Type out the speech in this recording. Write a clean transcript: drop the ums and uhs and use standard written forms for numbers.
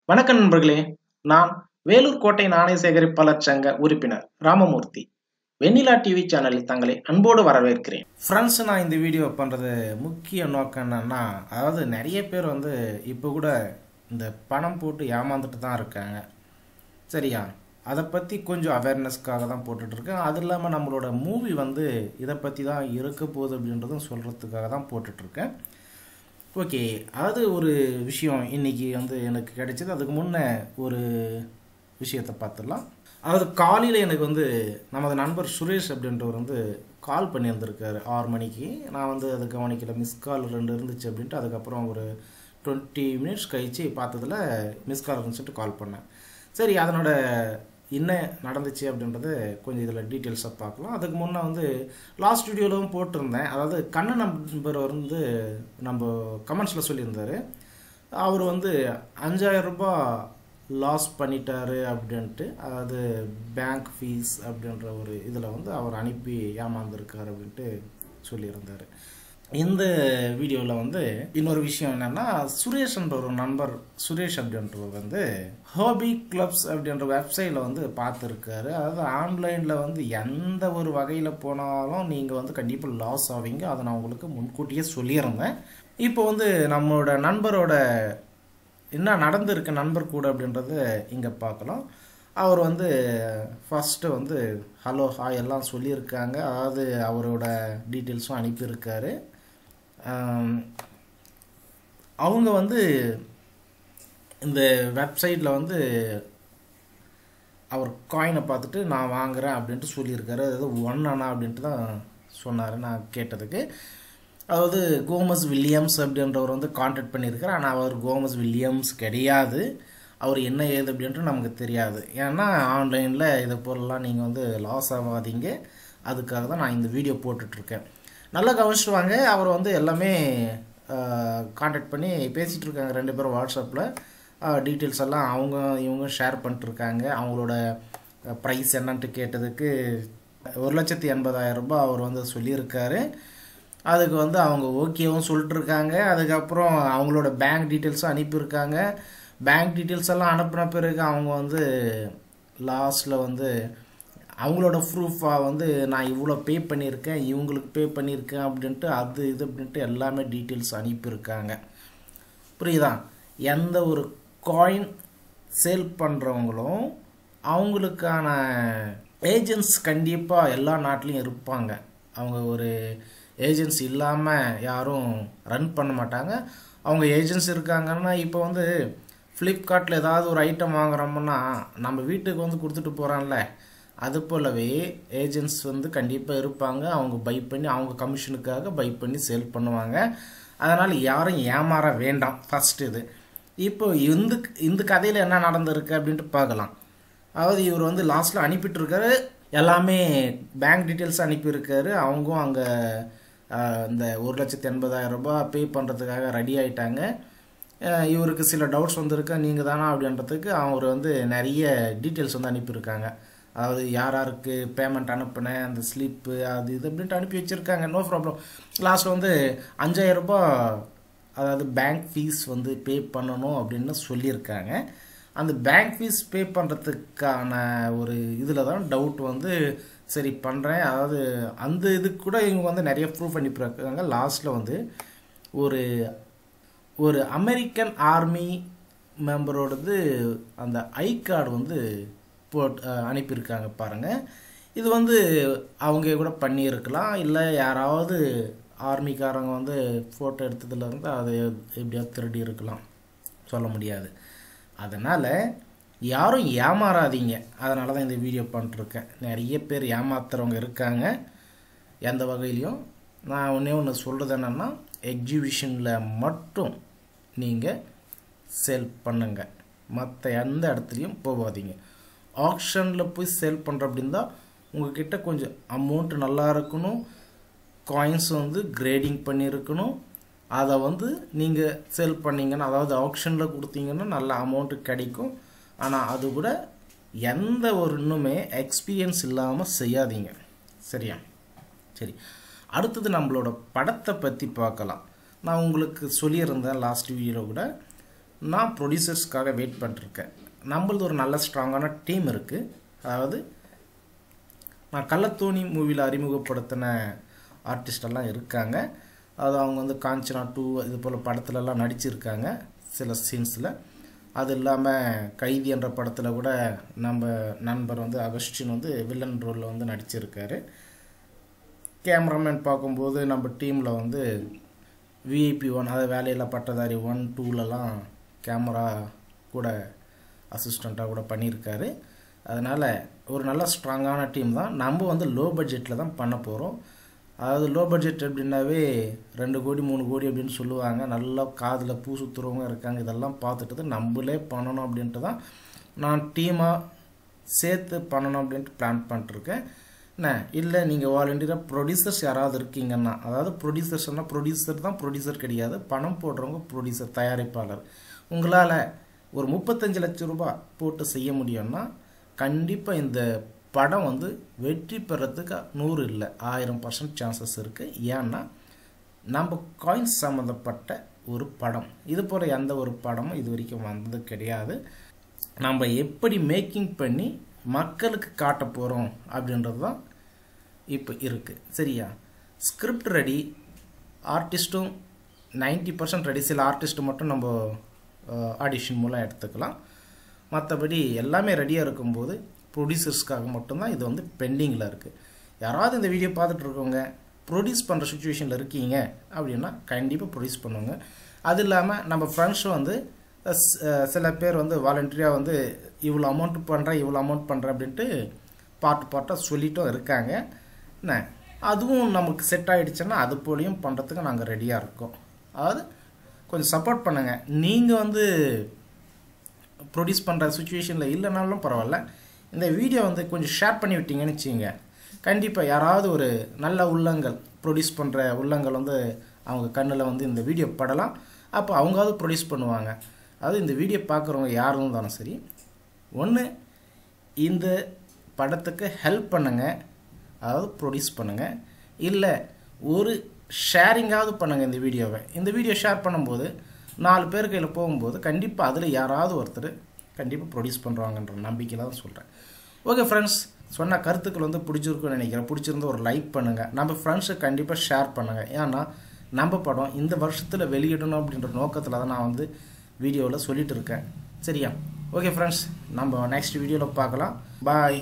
வணக்கம் நண்பர்களே. நான் வேலூர் கோட்டை நாணய சேகரிப்பாளர் சங்க உறுப்பினர் ராமமூர்த்தி. வெண்ணிலா டிவி சேனலில் தங்களை அன்போடு வரவேற்கிறேன். ஃப்ரெண்ட்ஸ், நான் இந்த வீடியோ பண்ணுறது முக்கிய நோக்கம் என்னன்னா, அதாவது நிறைய பேர் இப்போ கூட இந்த பணம் போட்டு ஏமாந்துட்டு தான் இருக்காங்க. சரியா? அதை பற்றி கொஞ்சம் அவேர்னஸ்க்காக தான் போட்டுட்ருக்கேன். அது இல்லாமல் நம்மளோட மூவி இதை பற்றி தான் இருக்க போகுது அப்படின்றதும் சொல்கிறதுக்காக தான் போட்டுட்ருக்கேன். ஓகே, அது ஒரு விஷயம் இன்றைக்கி எனக்கு கிடைச்சது. அதுக்கு முன்னே ஒரு விஷயத்தை பார்த்துடலாம். அதாவது காலையில் எனக்கு நமது நண்பர் சுரேஷ் அப்படின்றவர் கால் பண்ணியிருந்திருக்காரு 6 மணிக்கு. நான் அது கவனிக்கல, மிஸ் கால் 2 இருந்துச்சு அப்படின்ட்டு. அதுக்கப்புறம் ஒரு 20 மினிட்ஸ் கழித்து பார்த்ததில் மிஸ் கால் இருந்துச்சுட்டு கால் பண்ணேன். சரி, அதனோட என்ன நடந்துச்சு அப்படின்றது கொஞ்சம் இதில் டீட்டெயில்ஸாக பார்க்கலாம். அதுக்கு முன்னே லாஸ்ட் வீடியோவிலும் போட்டிருந்தேன். அதாவது கண்ணன் நம்பர் நம்ம கமெண்ட்ஸில் சொல்லியிருந்தார். அவர் 5000 ரூபாய் லாஸ் பண்ணிட்டாரு அப்படின்ட்டு, அதாவது பேங்க் ஃபீஸ் அப்படின்ற ஒரு இதில் அவர் அனுப்பி ஏமாந்துருக்கார் அப்படின்ட்டு சொல்லியிருந்தார். இந்த வீடியோவில் இன்னொரு விஷயம் என்னென்னா, சுரேஷ்ன்ற ஒரு நண்பர், சுரேஷ் அப்படின்றவர் ஹாபி கிளப்ஸ் அப்படின்ற வெப்சைட்டில் பார்த்துருக்காரு. அதாவது ஆன்லைனில் எந்த ஒரு வகையில் போனாலும் நீங்கள் கண்டிப்பாக லாஸ் ஆவீங்க. அதை நான் உங்களுக்கு முன்கூட்டியே சொல்லியிருந்தேன். இப்போ நம்மளோட நண்பரோட என்ன நடந்திருக்கு நண்பர் கூட அப்படின்றத இங்கே பார்க்கலாம். அவர் ஃபஸ்ட்டு ஹலோ ஹாய் எல்லாம் சொல்லியிருக்காங்க. அதாவது அவரோட டீட்டெயில்ஸும் அனுப்பியிருக்காரு. அவங்க இந்த வெப்சைட்டில் அவர் காயினை பார்த்துட்டு நான் வாங்குகிறேன் அப்படின்ட்டு சொல்லியிருக்காரு. அதாவது 1 அணா அப்படின்ட்டு தான் சொன்னார் நான் கேட்டதுக்கு. அதாவது கோமஸ் வில்லியம்ஸ் அப்படின்றவர் கான்டாக்ட் பண்ணியிருக்கார். ஆனால் அவர் கோமஸ் வில்லியம்ஸ் கிடையாது. அவர் என்ன ஏது அப்படின்ட்டு நமக்கு தெரியாது. ஏன்னா ஆன்லைனில் இதை போலலாம் நீங்கள் லாஸ் ஆகாதீங்க. அதுக்காக தான் நான் இந்த வீடியோ போட்டுட்ருக்கேன். நல்லா கவனிச்சுட்டு வாங்க. அவர் எல்லாமே கான்டாக்ட் பண்ணி பேசிகிட்டு இருக்காங்க 2 பேரும் வாட்ஸ்அப்பில். டீட்டெயில்ஸ் எல்லாம் இவங்க ஷேர் பண்ணிட்டுருக்காங்க. அவங்களோட ப்ரைஸ் என்னன்ட்டு கேட்டதுக்கு 1,80,000 ரூபாய் அவர் சொல்லியிருக்காரு. அதுக்கு அவங்க ஓகேவும் சொல்லிட்டுருக்காங்க. அதுக்கப்புறம் அவங்களோட பேங்க் டீட்டெயில்ஸும் அனுப்பியிருக்காங்க. பேங்க் டீட்டெயில்ஸ் எல்லாம் அனுப்பின பிறகு அவங்க லாஸ்ட்டில் அவங்களோட ப்ரூஃபாக நான் இவ்வளோ பே பண்ணியிருக்கேன், இவங்களுக்கு பே பண்ணியிருக்கேன் அப்படின்ட்டு அது இது அப்படின்ட்டு எல்லாமே டீட்டெயில்ஸ் அனுப்பியிருக்காங்க. புரியுதா? எந்த ஒரு காயின் சேல் பண்ணுறவங்களும் அவங்களுக்கான ஏஜென்ட்ஸ் கண்டிப்பாக எல்லா நாட்டிலையும் இருப்பாங்க. அவங்க ஒரு ஏஜென்ட்ஸ் இல்லாமல் யாரும் ரன் பண்ண மாட்டாங்க. அவங்க ஏஜென்ட்ஸ் இருக்காங்கன்னா, இப்போ ஃப்ளிப்கார்ட்டில் ஏதாவது ஒரு ஐட்டம் வாங்குகிறோம்னா நம்ம வீட்டுக்கு கொடுத்துட்டு போகிறான்ல, அது போலவே ஏஜென்ட்ஸ் கண்டிப்பாக இருப்பாங்க. அவங்க பை பண்ணி அவங்க கமிஷனுக்காக பை பண்ணி சேல் பண்ணுவாங்க. அதனால் யாரும் ஏமாற வேண்டாம். ஃபஸ்ட்டு இது. இப்போ இந்த கதையில் என்ன நடந்திருக்கு அப்படின்ட்டு பார்க்கலாம். அதாவது இவர் லாஸ்ட்டில் அனுப்பிட்டுருக்காரு. எல்லாமே பேங்க் டீட்டெயில்ஸ் அனுப்பியிருக்காரு. அவங்க அங்கே இந்த 1,80,000 ரூபாய் பே பண்ணுறதுக்காக ரெடி ஆகிட்டாங்க. இவருக்கு சில டவுட்ஸ் வந்திருக்கு, நீங்கள் தானா அப்படின்றதுக்கு அவர் நிறைய டீட்டெயில்ஸ் அனுப்பியிருக்காங்க. அதாவது யாருக்கு பேமெண்ட் அனுப்புனேன், அந்த ஸ்லிப்பு அது இது அப்படின்ட்டு அனுப்பி வச்சுருக்காங்க. No problem. லாஸ்ட்டில் 5,000 ரூபாய் அதாவது பேங்க் ஃபீஸ் பே பண்ணணும் அப்படின்னு சொல்லியிருக்காங்க. அந்த பேங்க் ஃபீஸ் பே பண்ணுறதுக்கான ஒரு இதில் தான் டவுட் சரி பண்ணுறேன். அதாவது அந்த இதுக்கு கூட இவங்க நிறைய ப்ரூஃப் அனுப்பியிருக்காங்க. லாஸ்ட்டில் ஒரு அமெரிக்கன் ஆர்மி மெம்பரோடது அந்த ஐ கார்டு அனுப்பியிருக்காங்க பாருங்கள். இது அவங்க கூட பண்ணியிருக்கலாம், இல்லை யாராவது ஆர்மிக்காரங்க ஃபோட்டோ எடுத்ததுலேருந்து அதை எப்படியாவது திருடி இருக்கலாம், சொல்ல முடியாது. அதனால் யாரும் ஏமாறாதீங்க. அதனால தான் இந்த வீடியோ பண்ணிட்டுருக்கேன். நிறைய பேர் ஏமாத்துறவங்க இருக்காங்க எந்த வகையிலையும். நான் ஒன்று சொல்கிறது என்னென்னா, எக்ஸிபிஷனில் மட்டும் நீங்கள் சேல் பண்ணுங்க, மற்ற எந்த இடத்துலையும் போகாதீங்க. ஆக்ஷனில் போய் சேல் பண்ணுற அப்படின்னா உங்கள்கிட்ட கொஞ்சம் அமௌண்ட்டு நல்லா இருக்கணும், காயின்ஸ் கிரேடிங் பண்ணியிருக்கணும். அதை நீங்கள் சேல் பண்ணிங்கன்னா, அதாவது ஆக்ஷனில் கொடுத்தீங்கன்னா நல்ல அமௌண்ட்டு கிடைக்கும். ஆனால் அது கூட எந்த ஒரு இன்னுமே எக்ஸ்பீரியன்ஸ் இல்லாமல் செய்யாதீங்க. சரியா? சரி, அடுத்தது நம்மளோட படத்தை பற்றி பார்க்கலாம். நான் உங்களுக்கு சொல்லியிருந்தேன் லாஸ்ட் வீடியோவில் கூட, நான் ப்ரொடியூசர்ஸ்க்காக வெயிட் பண்ணிருக்கேன். நம்மளது ஒரு நல்ல ஸ்ட்ராங்கான டீம் இருக்குது. அதாவது நான் கல்லத்தோனி மூவியில் அறிமுகப்படுத்தின ஆர்டிஸ்டெல்லாம் இருக்காங்க. அது அவங்க வந்து காஞ்சனா 2 இது போல் படத்துலலாம் நடிச்சிருக்காங்க சில சீன்ஸில். அது இல்லாமல் கைதி என்ற படத்தில் கூட நம்ம நண்பர் வந்து அகஸ்டின் வந்து வில்லன் ரோலில் வந்து நடிச்சிருக்காரு. கேமராமேன் பார்க்கும்போது நம்ம டீமில் வந்து VIP 1 அதாவது வேலையில் பட்டதாரி 1 2லலாம் கேமரா கூட அசிஸ்டண்ட்டாக கூட பண்ணியிருக்காரு. அதனால் ஒரு நல்ல ஸ்ட்ராங்கான டீம் தான். நம்ம வந்து லோ பட்ஜெட்டில் தான் பண்ண போகிறோம். அதாவது லோ பட்ஜெட் அப்படின்னாவே 2 கோடி 3 கோடி அப்படின்னு சொல்லுவாங்க. நல்லா காதில் பூ சுற்றுறவங்க இருக்காங்க. இதெல்லாம் பார்த்துட்டு நம்மளே பண்ணணும் அப்படின்ட்டு தான் நான் டீமாக சேர்த்து பண்ணணும் அப்படின்ட்டு பிளான் பண்ணிட்டுருக்கேன். என்ன இல்லை நீங்கள் வாலண்டியராக ப்ரொடியூசர்ஸ் யாராவது இருக்கீங்கன்னா, அதாவது ப்ரொடியூசர்ஸ்னால் ப்ரொடியூசர் தான், ப்ரொடியூசர் கிடையாது, பணம் போடுறவங்க ப்ரொடியூசர், தயாரிப்பாளர். உங்களால் ஒரு 35 லட்சம் ரூபாய் போட்டு செய்ய முடியும்னா கண்டிப்பாக இந்த படம் வந்து வெற்றி பெறத்துக்கு 100 இல்லை 1000% சான்சஸ் இருக்குது. ஏன்னா நம்ம காயின்ஸ் சம்மந்தப்பட்ட ஒரு படம், இது போல் எந்த ஒரு படமும் இது வரைக்கும் வந்தது கிடையாது. நம்ம எப்படி மேக்கிங் பண்ணி மக்களுக்கு காட்ட போகிறோம் அப்படின்றது தான் இப்போ இருக்குது. சரியா? ஸ்கிரிப்ட் ரெடி, ஆர்டிஸ்ட்டும் 90% ரெடி. சில ஆர்டிஸ்ட்டு மட்டும் நம்ம ஆடிஷன் மூலம் எடுத்துக்கலாம். மற்றபடி எல்லாமே ரெடியாக இருக்கும்போது ப்ரொடியூசர்ஸ்க்காக மட்டும்தான் இது வந்து பெண்டிங்கில் இருக்குது. யாராவது இந்த வீடியோ பார்த்துட்டு இருக்கவங்க ப்ரொடியூஸ் பண்ணுற சுச்சுவேஷனில் இருக்கீங்க அப்படின்னா கண்டிப்பாக ப்ரொடியூஸ் பண்ணுவாங்க. அது இல்லாமல் நம்ம ஃப்ரெண்ட்ஸும் வந்து சில பேர் வந்து வாலண்டரியாக வந்து இவ்வளோ அமௌண்ட் பண்ணுறேன் இவ்வளோ அமௌண்ட் பண்ணுறேன் அப்படின்ட்டு பார்ட்டாக சொல்லிட்டும் இருக்காங்க. என்ன அதுவும் நமக்கு செட் ஆகிடுச்சுன்னா அது போலையும் பண்ணுறதுக்கு நாங்கள் ரெடியாக இருக்கோம். அதாவது கொஞ்சம் சப்போர்ட் பண்ணுங்கள். நீங்கள் வந்து ப்ரொடியூஸ் பண்ணுற சுச்சுவேஷனில் இல்லைனாலும் பரவாயில்ல, இந்த வீடியோ வந்து கொஞ்சம் ஷேர் பண்ணி விட்டீங்கன்னு வச்சுங்க. கண்டிப்பாக யாராவது ஒரு நல்ல உள்ளங்கள், ப்ரொடியூஸ் பண்ணுற உள்ளங்கள் வந்து அவங்க கண்ணில் வந்து இந்த வீடியோ படலாம். அப்போ அவங்காவது ப்ரொடியூஸ் பண்ணுவாங்க. அதாவது இந்த வீடியோ பார்க்குறவங்க யாரும் தானே சரி, ஒன்று இந்த படத்துக்கு ஹெல்ப் பண்ணுங்கள், அதாவது ப்ரொடியூஸ் பண்ணுங்கள். இல்லை ஒரு ஷேரிங்காவது பண்ணுங்கள் இந்த வீடியோவை. இந்த வீடியோ ஷேர் பண்ணும்போது 4 பேர் கையில் போகும்போது கண்டிப்பாக அதில் யாராவது ஒருத்தர் கண்டிப்பாக ப்ரொடியூஸ் பண்ணுறாங்கன்ற நம்பிக்கையில் தான் சொல்கிறேன். ஓகே ஃப்ரெண்ட்ஸ், சொன்ன கருத்துக்கள் வந்து பிடிச்சிருக்குன்னு நினைக்கிறேன். பிடிச்சிருந்தா ஒரு லைக் பண்ணுங்கள், நம்ம ஃப்ரெண்ட்ஸுக்கு கண்டிப்பாக ஷேர் பண்ணுங்கள். ஏன்னா நம்ம படம் இந்த வருஷத்தில் வெளியிடணும் அப்படின்ற நோக்கத்தில் தான் நான் வந்து வீடியோவில் சொல்லிகிட்டு இருக்கேன். சரியா? ஓகே ஃப்ரெண்ட்ஸ், நம்ம நெக்ஸ்ட் வீடியோவில் பார்க்கலாம். பாய்.